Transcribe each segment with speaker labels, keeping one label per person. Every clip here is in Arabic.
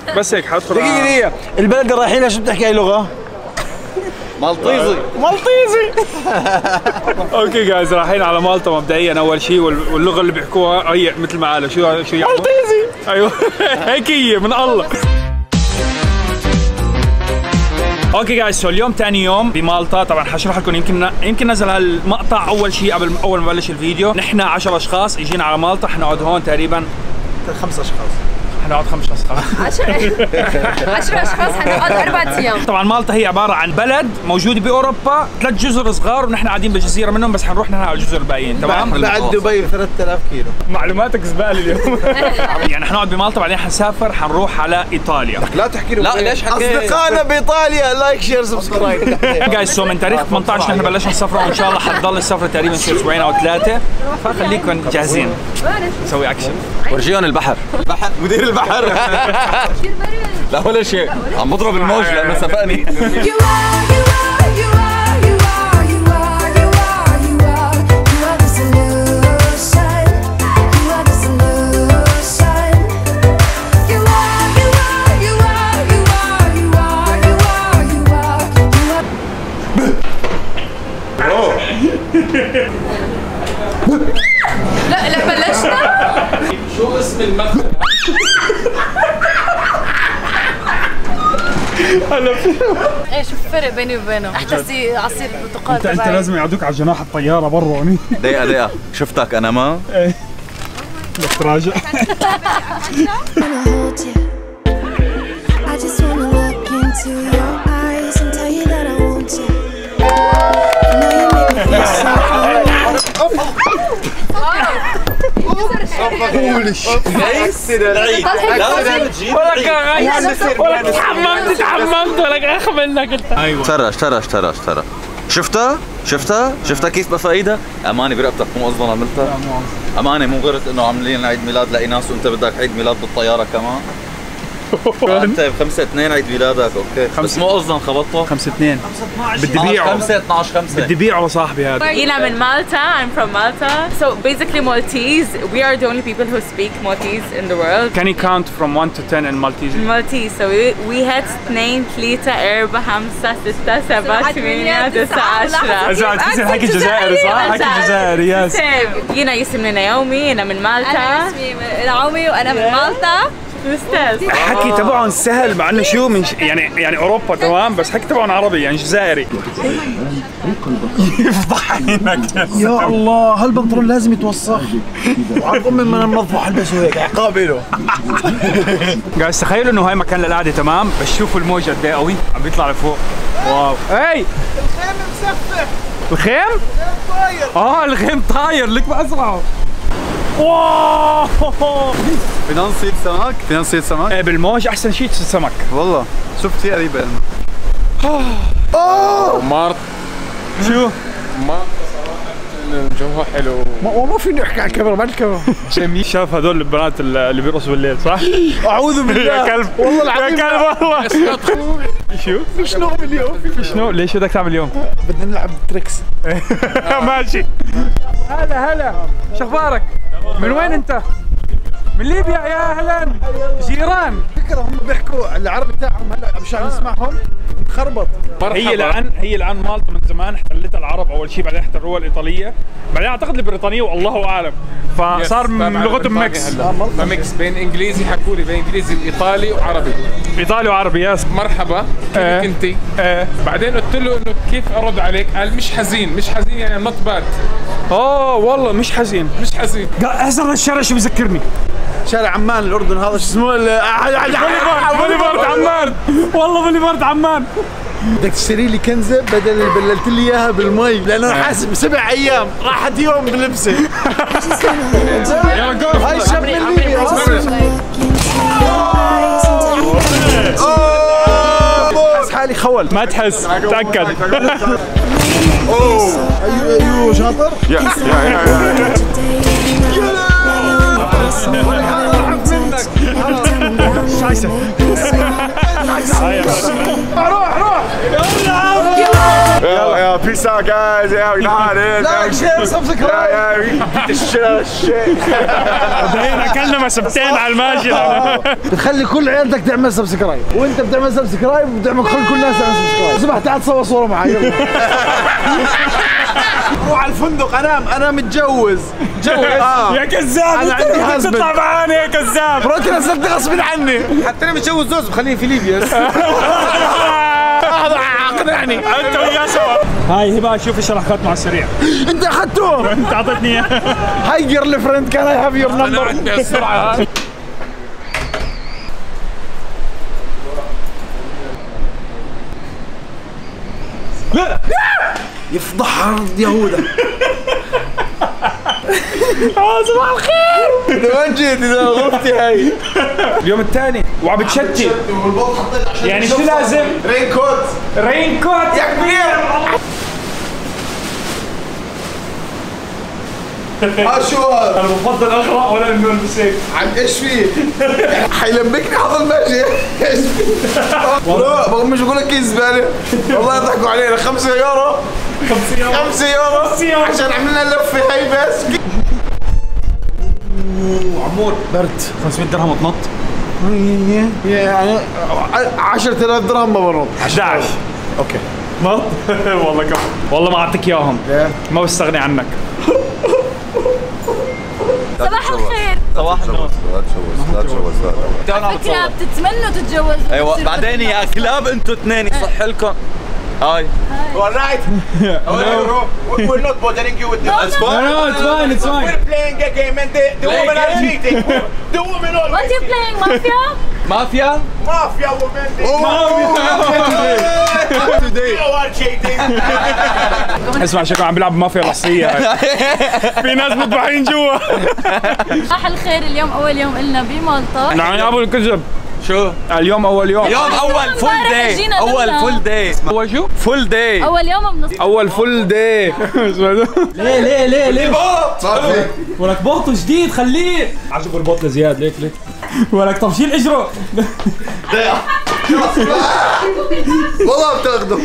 Speaker 1: بس هيك حادخل.
Speaker 2: دقيقة البلد اللي رايحينها شو بتحكي اي لغة؟
Speaker 3: مالطيزي.
Speaker 1: اوكي جايز رايحين على مالطا مبدئيا اول شيء، واللغة اللي بيحكوها هي مثل ما قالوا شو يعني؟ مالطيزي. ايوه هيك هي من الله. اوكي جايز سو اليوم ثاني يوم بمالطا، طبعا حشرح لكم يمكن نزل هالمقطع اول شيء قبل اول ما بلش الفيديو. نحن 10 اشخاص اجينا على مالطا، حنقعد هون تقريبا
Speaker 2: 5 اشخاص.
Speaker 1: حنقعد 5 اشخاص.
Speaker 4: 10 اشخاص حنقعد 4 ايام.
Speaker 1: طبعا مالطا هي عباره عن بلد موجوده باوروبا، 3 جزر صغار ونحن قاعدين بجزيره منهم، بس حنروح نحن على الجزر الباقيين. تمام.
Speaker 2: بعد دبي 3000 كيلو.
Speaker 1: معلوماتك زباله اليوم. يعني حنقعد بمالطا بعدين حنسافر حنروح على ايطاليا.
Speaker 2: لا تحكي له.
Speaker 3: لا ليش حكيت؟
Speaker 2: اصدقائنا بايطاليا لايك شير سبسكرايب.
Speaker 1: جايز سو من تاريخ 18 نحن بلشنا السفره، وان شاء الله حتضل السفره تقريبا شي اسبوعين او 3، فخليكم جاهزين نسوي اكشن.
Speaker 3: ورجيهم البحر. مدير البحر. لا ولا شيء، عم بضرب الموج لانه سبقني.
Speaker 4: لا بلشنا.
Speaker 5: شو اسم المدخل؟
Speaker 4: ايه شوف الفرق بيني وبينه. احتسي عصير برتقال.
Speaker 1: انت لازم يقعدوك على جناح الطياره برا هوني.
Speaker 3: دقيقة شفتك انا ما؟
Speaker 1: ايه بس تراجع. تحممت ولا اخ منك انت.
Speaker 3: ايوه اشترى شفتها كيف بفايدها؟ امانه برقبتك مو قصدا عملتها؟ امانه مو غيرت انه عاملين عيد ميلاد لإيناس وانت بدك عيد ميلاد بالطياره كمان؟ انت ب 5/2 عيد ميلادك اوكي بس مو قصدا خبطته
Speaker 1: 5/2 بدي بيعه
Speaker 3: 5/12
Speaker 1: بدي بيعه لصاحبي هذا.
Speaker 6: جينا من مالطا. I'm from Malta. So basically Maltese. We are the only people who speak Maltese in the world.
Speaker 1: Can you count from 1 to 10 in Maltese?
Speaker 6: Maltese. So we had 2 3 4 5 6 7 8 9 10.
Speaker 1: إذا تحسي حكي جزائري صح؟ حكي جزائري يس.
Speaker 6: جينا يسمي نيومي. أنا من مالطا.
Speaker 4: انا اسمي نعومي وانا من مالطا.
Speaker 6: أستاذ.
Speaker 1: حكي تبعهم سهل مع انه شو من يعني اوروبا تمام، بس حكي تبعهم عربي يعني جزائري. يفضح عينك
Speaker 2: يا الله هالبنطلون لازم يتوسخ. وعرض امي ما ننظفه البسه هيك عقاب له.
Speaker 1: جايز تخيلوا انه هاي مكان للقعده تمام، بس شوفوا الموج قد ايه قوي عم بيطلع لفوق. واو. هي
Speaker 2: الخيم مسفح.
Speaker 1: الخيم؟
Speaker 2: طاير.
Speaker 1: الخيم طاير لك بأسرعه. واو.
Speaker 3: فينا نصيد سمك؟
Speaker 1: ايه بالموج احسن شيء تصيد سمك.
Speaker 3: والله شوف كثير قريبة
Speaker 5: مارط.
Speaker 1: شو؟
Speaker 5: مارط جوها حلو.
Speaker 2: ما فيني احكي على الكاميرا بعد الكاميرا.
Speaker 1: جميل. شاف هذول البنات اللي بيرقصوا بالليل صح؟
Speaker 2: اعوذ بالله.
Speaker 1: يا كلب
Speaker 2: والله العظيم.
Speaker 1: يا كلب والله. شو؟
Speaker 2: في شنو اليوم؟
Speaker 1: في شنو؟ ليش بدك تعمل اليوم؟
Speaker 2: بدنا نلعب تريكس.
Speaker 1: ماشي. هلا شو اخبارك؟ من وين انت؟ من ليبيا. يا اهلا جيران.
Speaker 2: فكرة هم بيحكوا العربي تاعهم هلا مشان نسمعهم مخربط.
Speaker 1: هي الان مالطا من زمان احتلتها العرب اول شيء، بعدين احتلوها الايطاليه، بعدين اعتقد البريطانيه والله اعلم، فصار لغتهم ميكس.
Speaker 5: ميكس بين انجليزي، حكوا لي بين انجليزي وايطالي وعربي.
Speaker 1: ايطالي وعربي يس.
Speaker 5: مرحبا كيفك انت؟ بعدين قلت له انه كيف ارد عليك؟ قال مش حزين يعني نوت باد.
Speaker 1: والله مش حزين. هذا الشارع شو بذكرني؟
Speaker 2: شارع عمان الاردن هذا شو اسمه؟
Speaker 1: بوليفارد عمان. والله بوليفارد عمان.
Speaker 2: بدك تشتري لي كنزه بدل اللي بللت لي اياها بالمي، لانه انا حاسب 7 ايام راحت يوم بلبسه. هاي الشاب من ليبيا. حس حالي خول.
Speaker 1: ما تحس تاكد.
Speaker 2: ايوه شاطر.
Speaker 1: شايسه. روح
Speaker 2: يلا peace out guys. Yeah, لايك شير سبسكرايب.
Speaker 1: بعدين اكلنا مسبتين على الماشي.
Speaker 2: بتخلي كل عيلتك تعمل سبسكرايب، وانت بتعمل سبسكرايب وبتعمل كل الناس تعمل سبسكرايب. اسمع تعال تصور صوره معي. روح على الفندق انام، انا متجوز.
Speaker 1: يا كذاب،
Speaker 2: انا عندي هازبند.
Speaker 1: تطلع معانا يا كذاب.
Speaker 2: مراتي نزلتني غصب عني. حتى انا متجوز زوز بخليه في ليبيا. هذا اقنعني.
Speaker 1: انت وياه سوا. هاي هبه شوف ايش راح مع السريع.
Speaker 2: انت اخذته.
Speaker 1: انت اعطيتني اياه.
Speaker 2: هاي جيرل فريند كان اي هاف يور نمبر.
Speaker 5: انا عندي السرعه.
Speaker 2: لا يفضح عرض يهودا.
Speaker 1: صباح الخير.
Speaker 2: من وين جيت اذا غرفتي هاي؟
Speaker 1: اليوم الثاني وعم بتشتي.
Speaker 2: والبوط حطيت عشان
Speaker 1: يعني شو لازم؟
Speaker 2: رين كوت.
Speaker 1: رين كوت
Speaker 2: يا كبير. شو هذا؟
Speaker 1: انا بفضل اقرا ولا انه البس هيك.
Speaker 2: عن ايش فيه؟ حيلبكني حظ ماشي. ايش فيه؟ لا مش بقول لك ايه زباله. والله يضحكوا علينا 5 يورو. 5 يورو عشان عملنا لفه هاي بس.
Speaker 1: عمور
Speaker 2: برد.
Speaker 1: 500 درهم وتنط.
Speaker 2: يعني 10,000 درهم ما بنط.
Speaker 1: 11.
Speaker 2: اوكي.
Speaker 1: نط. والله كم. والله ما اعطيك اياهم. ما بستغني عنك.
Speaker 4: صباح الخير.
Speaker 3: صباح النور.
Speaker 7: لا تجوز.
Speaker 4: على فكرة بتتمنوا تتجوزوا.
Speaker 3: ايوه بعدين يا كلاب انتوا اثنين يصح لكم. هاي.
Speaker 7: Alright. We're not bothering you with this.
Speaker 3: It's fine.
Speaker 1: No, it's fine, it's fine.
Speaker 7: We're playing a game and the women are cheating. The women are.
Speaker 4: What you playing, Mafia?
Speaker 3: مافيا؟
Speaker 7: Mafia women.
Speaker 3: today.
Speaker 7: You are cheating.
Speaker 1: اسمع شكله عم بيلعب مافيا لحظية. في ناس مذبحين جوا.
Speaker 4: صباح الخير. اليوم أول يوم إلنا بمالطا.
Speaker 1: نعم يا ابو الكذب.
Speaker 3: شو؟
Speaker 1: اليوم اول يوم.
Speaker 3: يوم اول فول داي. اول فول داي.
Speaker 1: اول شو؟
Speaker 3: فول داي.
Speaker 4: أول يوم بنص.
Speaker 1: اول فول داي. ليه
Speaker 2: صار
Speaker 1: ولك بوط جديد خليه. عجبه البوط لزياد ليك ولك طب شيل اجره.
Speaker 2: والله بتاخده.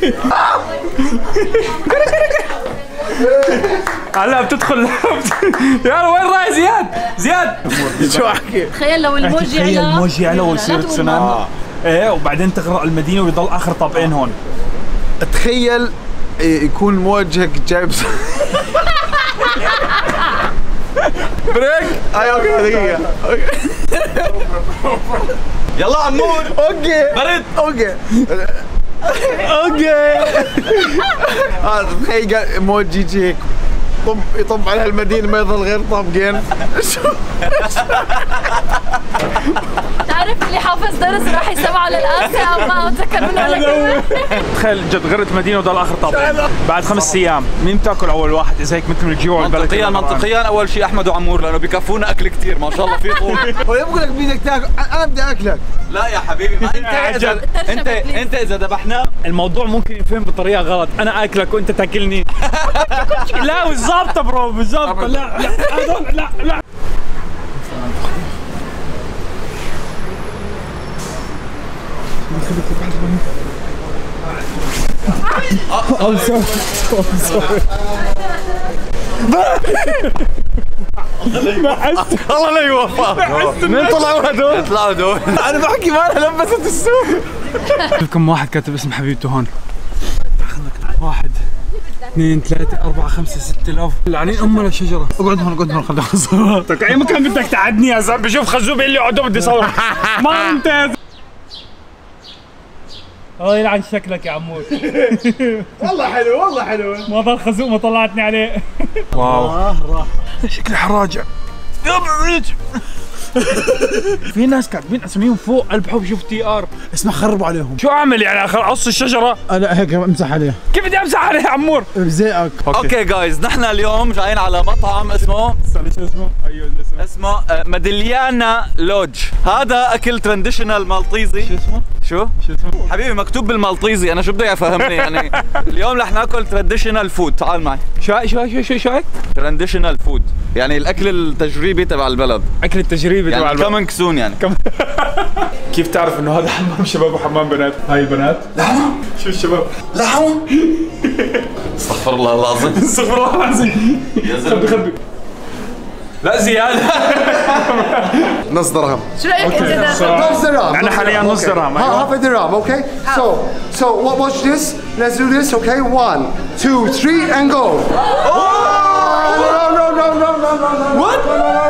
Speaker 1: هلا بتدخل. يلا وين رايح زياد؟
Speaker 2: شو احكي؟
Speaker 4: تخيل لو الموجي
Speaker 1: تخيل
Speaker 4: على.
Speaker 1: الموجي على ويصير تسونامي. ايه وبعدين تغرق المدينه ويضل اخر طابقين هون.
Speaker 2: تخيل يكون موجهك جايب بريك. اوكي دقيقة.
Speaker 3: يلا عمور.
Speaker 2: اوكي
Speaker 3: برد.
Speaker 2: اوكي. هذا تخيل موجي يجي هيك يطب على المدينة ما يظل غير طابقين.
Speaker 4: تعرف اللي حافظ درس راح يسمعه للآخر ما أتذكر منه ولا كلمة.
Speaker 1: تخيل جد غرقت المدينه وضل اخر طابقين بعد 5 ايام. مين بتاكل اول واحد اذا هيك مثل الجوع والبلد؟
Speaker 3: منطقيا اول شيء احمد وعمور لانه بكفونا اكل كثير ما شاء الله في طول.
Speaker 2: هو يبغى لك بدك تاكل، انا بدي اكلك.
Speaker 3: لا يا حبيبي ما انت اذا ذبحنا
Speaker 1: الموضوع ممكن يفهم بطريقه غلط. انا اكلك وانت تاكلني. لا بالضبط برو بالضبط. لا لا
Speaker 2: الله لا يوفقك. مين طلعوا هذول؟
Speaker 3: يطلعوا دول.
Speaker 2: انا بحكي مالها لبست السوق.
Speaker 1: لكم واحد كاتب اسم حبيبته هون. 1 2 3 4 5 6000 لعنين امها للشجره. اقعد هون خليني اصور. اي مكان بدك تقعدني يا زلمه. بشوف خزوق بيقول لي اقعد بدي اصور. ما انت الله يلعن شكلك يا عمور.
Speaker 2: والله حلو والله حلو.
Speaker 1: ما ضل خزوق ما طلعتني عليه. واو شكلي حراجع. في ناس كاتبين اساميهم فوق قلب حب. شوف تي ار.
Speaker 2: اسمع خربوا عليهم.
Speaker 1: شو اعمل يعني اقص الشجره؟
Speaker 2: انا هيك امسح عليها.
Speaker 1: كيف بدي امسح عليه يا عمور؟
Speaker 2: زيك.
Speaker 3: اوكي جايز نحن اليوم جايين على مطعم اسمه
Speaker 1: شو اسمه؟ ايوه
Speaker 3: اسمه ميدليانا لودج. هذا اكل تراديشنال مالطيزي.
Speaker 1: شو اسمه؟
Speaker 3: شو اسمه؟ حبيبي مكتوب بالمالطيزي انا شو بدي افهمني يعني. اليوم رح ناكل تراديشنال فود. تعال معي.
Speaker 1: شو هيك؟
Speaker 3: تراديشنال فود يعني الاكل التجريبي تبع البلد.
Speaker 1: اكل التجريبي تبع
Speaker 3: يعني
Speaker 1: البلد.
Speaker 3: كمان كسون يعني.
Speaker 1: كيف تعرف انه هذا حمام شباب وحمام بنات؟ هاي البنات لحم. شو الشباب؟
Speaker 2: لحم.
Speaker 3: استغفر الله العظيم.
Speaker 1: استغفر الله العظيم. خبي لا زيادة.
Speaker 2: نص درهم.
Speaker 4: شو رايك انت؟
Speaker 2: نص درهم.
Speaker 1: احنا حاليا نص درهم.
Speaker 2: half a dirham, okay? So watch this. Let's do this, okay? 1, 2, 3 and go. No. What?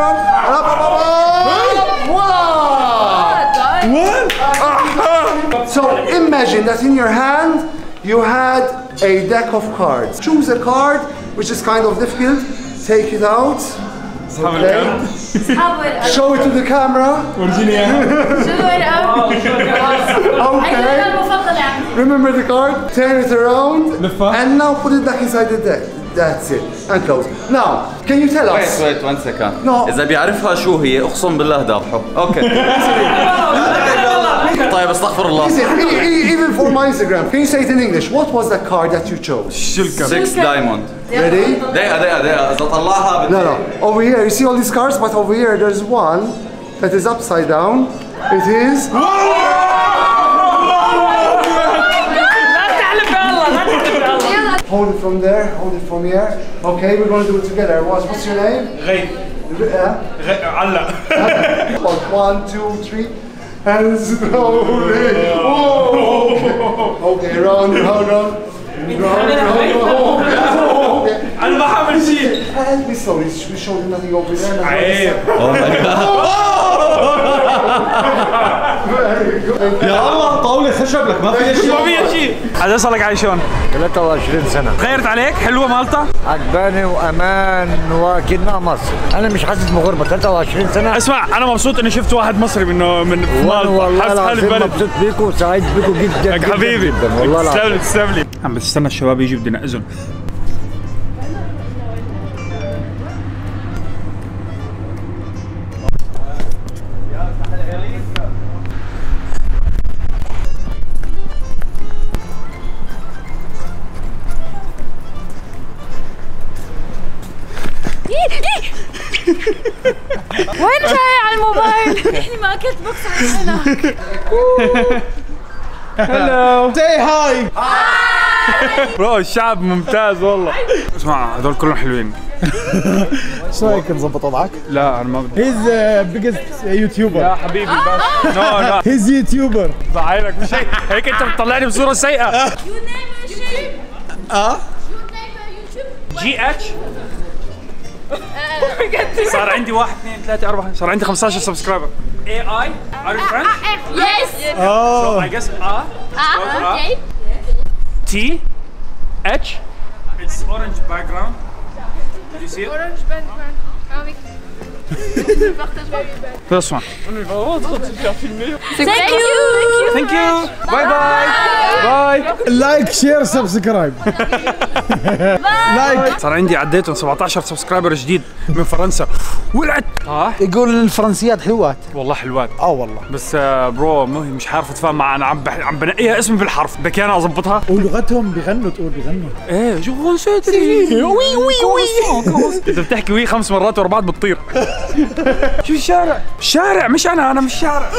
Speaker 2: What? So imagine that in your hand you had a deck of cards. Choose a card which is kind of difficult. Take it out. Okay. Show it to the camera. Okay. Remember the card. Turn it around. And now put it back inside the deck. That's it. And close. Now, can you tell us?
Speaker 3: Wait 1 second.
Speaker 2: No.
Speaker 3: إذا بيعرفها شو هي أقسم بالله ذابحه. أوكي. طيب استغفر الله.
Speaker 2: Even for my Instagram, can you say it in English? What was the card that you chose?
Speaker 3: 6 diamond.
Speaker 2: Ready?
Speaker 3: دقيقة إذا طلعها
Speaker 2: No. Over here, you see all these cards, but over here there's one that is upside down. It is. Hold it from there, hold it from here. Okay, we're gonna do it together. What's your name?
Speaker 1: غيب. علق.
Speaker 2: 1, 2, 3. And slowly. Okay, round.
Speaker 1: أنا ما حامل شيء.
Speaker 2: And we slowly. We showed you nothing over there.
Speaker 1: عيب.
Speaker 3: يا الله طاولة خشب لك ما فيها شيء.
Speaker 1: ما فيها شيء. هذا صار لك عايشون
Speaker 8: 23 سنة.
Speaker 1: غيرت عليك؟ حلوة مالطا؟
Speaker 8: عجباني وامان واكنها مصر. انا مش حاسس بغربة 23 سنة.
Speaker 1: اسمع انا مبسوط اني شفت واحد مصري من مالطا.
Speaker 8: والله العظيم مبسوط بيكم وسعيد بيكم جدا
Speaker 1: حبيبي.
Speaker 8: والله العظيم.
Speaker 1: تسلم لي. عم بستنى الشباب يجوا بدنا نأذن.
Speaker 4: وين جاي على الموبايل؟ يعني ما اكلت بوكس من هناك.
Speaker 1: هلو سي هاي. برو الشعب ممتاز والله. اسمع هذول كلهم حلوين.
Speaker 9: شو رايك نظبط وضعك؟
Speaker 1: لا انا ما بدي.
Speaker 9: هيز بيجست يوتيوبر.
Speaker 1: يا حبيبي بس نو
Speaker 9: هيز يوتيوبر.
Speaker 1: بعينك مش هيك انت بتطلعني بصوره سيئه. جي اتش صار عندي 1 2 3 4 صار عندي 15 سبسكرايبر. اي اي ار فرنش؟
Speaker 4: يس.
Speaker 1: So I guess
Speaker 4: اوكي.
Speaker 1: T H it's orange background. Did you see it?
Speaker 4: Orange background.
Speaker 1: This one.
Speaker 4: Thank you.
Speaker 1: Thank you. Bye bye. Bye.
Speaker 9: لايك شير سبسكرايب. لايك.
Speaker 1: صار عندي عديتهم 17 سبسكرايبر جديد من فرنسا. ولعت.
Speaker 9: يقول الفرنسيات حلوات.
Speaker 1: والله حلوات.
Speaker 9: والله.
Speaker 1: بس برو مش عارف اتفاهم معها. انا عم بنقيها اسمي بالحرف. بدك انا اظبطها؟
Speaker 9: ولغتهم بيغنوا تقول بيغنوا.
Speaker 1: ايه جو فرنسيتي. وي وي وي. اذا بتحكي وي 5 مرات ورا بعض بتطير. شو الشارع؟ الشارع مش انا مش شارع.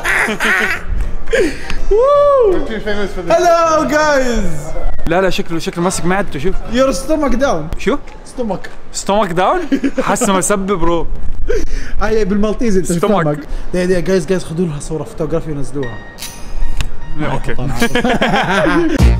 Speaker 9: هلو جايز.
Speaker 1: لا شكله ماسك معدته. شوف
Speaker 9: يور ستومك داون.
Speaker 1: شو؟ ستومك داون؟ حاسه مسبب برو.
Speaker 9: هاي بالمالتيزي انت
Speaker 1: ستومك.
Speaker 9: جايز خذوا لها صورة فوتوغرافي ونزلوها.
Speaker 1: اوكي.